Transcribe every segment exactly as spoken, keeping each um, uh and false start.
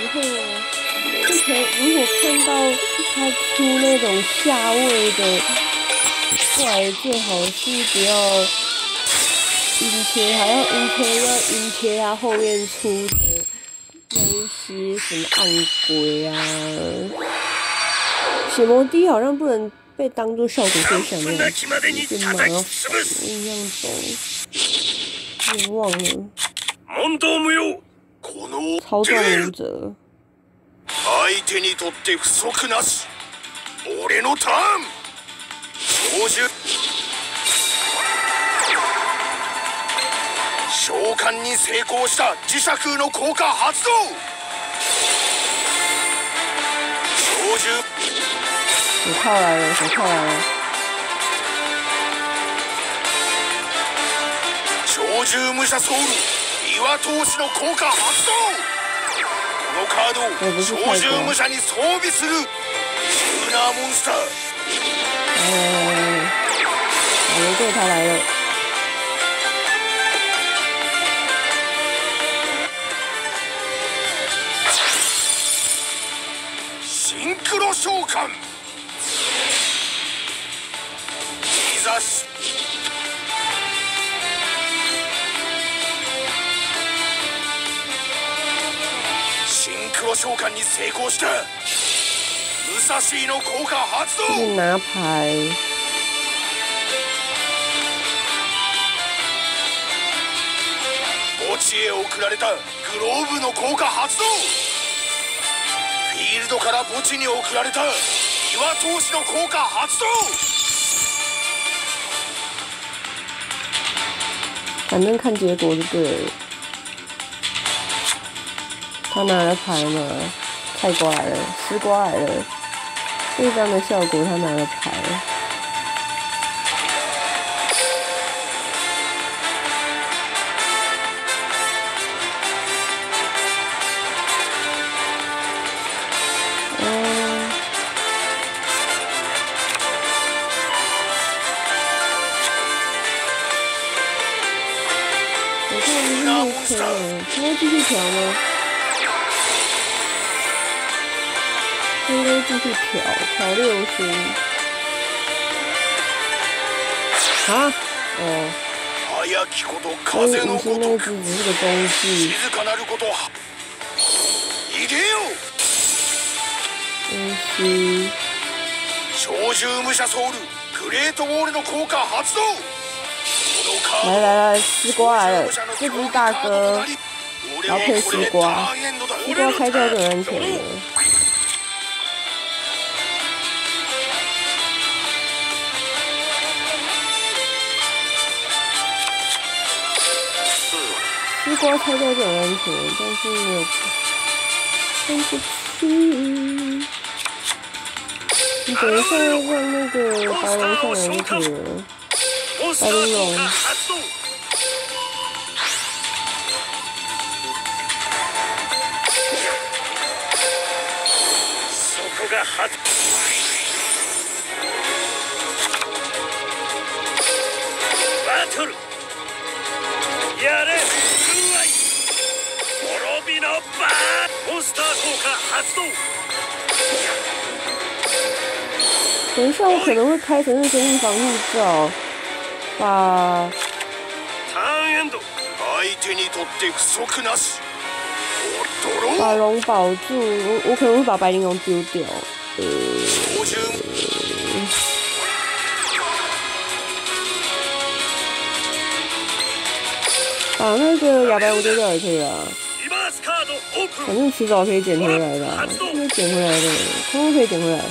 后啊，之前如果看到他出那种下位的怪，最好是不要晕切，还要晕切要晕切他后面出的那一些什么暗鬼啊，血魔滴好像不能被当做效果对象那样子，就蛮麻烦。我印象中，有点忘了。操纵武者。 相手にとって不足なし。俺のターン。召喚。召喚に成功した磁石の効果発動。召集。 手套来了，手套来了。 鳥獣武者ソウル岩通しの効果発動。このカードを鳥獣武者に装備するチューナーモンスター。 哎，打雷队他来了。 シンクロ召喚。いざし。シンクロ召喚に成功した。武蔵の効果発動。 是拿牌。 墓地へ送られたグローブの効果発動。フィールドから墓地に送られた岩通しの効果発動。 反正看结果就对了。他拿了牌嘛，菜瓜来了，丝瓜来了，这张的效果他拿了牌。嗯。我看是六颗了，他会继续调吗？应该继续调，调六星。啊？哦。所以五星那只只是个中继。五星。 鳥獣武者ソウルグレートウォールの効果発動。 来来来，丝瓜来了，这只是大哥，然后配丝瓜，丝瓜开掉就很安全了。丝瓜开掉就很安全，但是没有上不去。你等一下让那个白龙上来就可以了。白玲珑。 バトルやれ滅びのバーモンスター効果発動。 等一下，我可能会开成是生命防护罩，把把龙保住。我我可能会把白玲珑丢掉。呃，把那个哑白龙丢掉也可以啊，反正迟早可以捡回来的、啊，可以捡回来的，通通可以捡回来。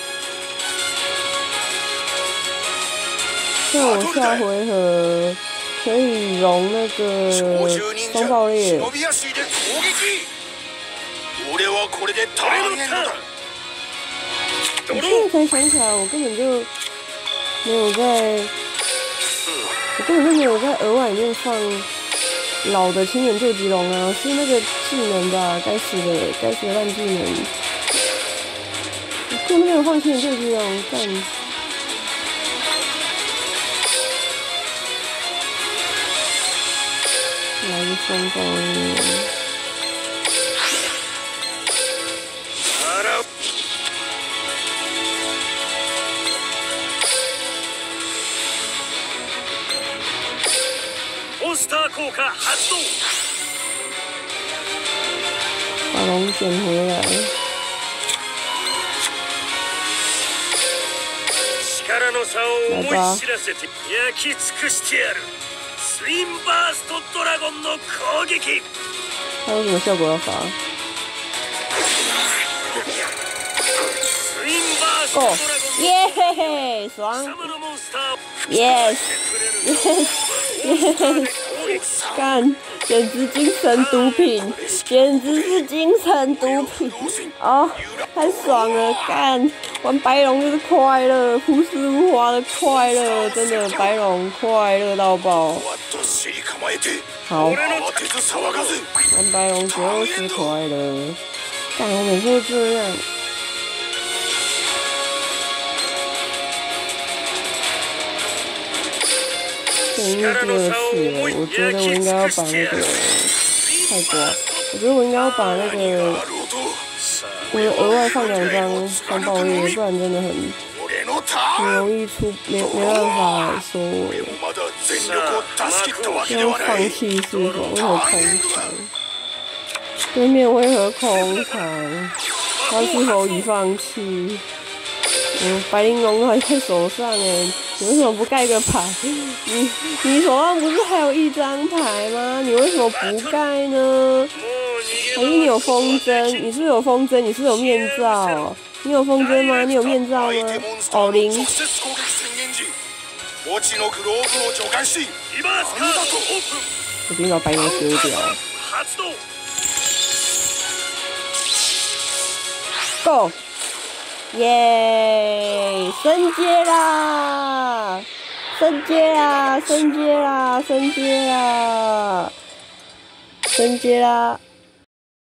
像我下回合可以融那个双爆裂。我现在才想起来，我根本就没有在，我根本就没有在额外里面放老的青眼救急龙啊，是那个技能吧？该死的，该死的烂技能！我根本没有放青眼救急龙，干！来个双爆裂！ 把龙捡回来。 力の差を思い知らせて焼き尽くしてやる。ツインバーストドラゴンの攻撃。 它有什么效果要发？哦，耶嘿嘿，爽 ！Yes yes yes， 干，简直精神毒品，简直是精神毒品哦，太爽了！干，玩白龙就是快乐，朴实无华的快乐，真的白龙快乐到爆。好，玩白龙就是快乐。干，我每次都这样。对，因为第二次了，我觉得我应该要把那个太瓜，我觉得我应该要把那个我额外放两张三爆裂，不然真的很很容易出没没办法收尾。要放弃是否？为何空场？对面为何空场？他是否已放弃？嗯，白玲珑还在手上哎，你为什么不盖个牌？你你手上不是还有一张牌吗？你为什么不盖呢？还是你有风筝？你是不是有风筝？你是不是有面罩？你有风筝吗？你有面罩吗？哦零。我已经把白龙丢掉。Go！ 耶！升阶啦！升阶啦！升阶啦！升阶啦！升阶啦！